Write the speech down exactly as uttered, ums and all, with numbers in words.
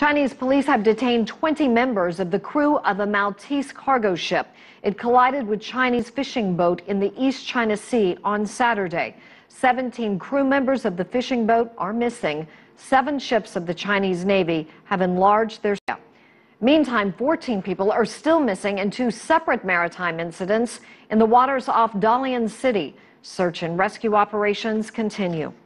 Chinese police have detained twenty members of the crew of a Maltese cargo ship. It collided with Chinese fishing boat in the East China Sea on Saturday. seventeen crew members of the fishing boat are missing. Seven ships of the Chinese Navy have enlarged their. Meantime, fourteen people are still missing in two separate maritime incidents in the waters off Dalian City. Search and rescue operations continue.